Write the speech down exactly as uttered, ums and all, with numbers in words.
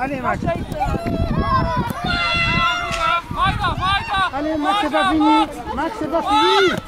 Allez Max. Weiter, weiter. Allez Max, c'est pas fini. Max, c'est pas fini.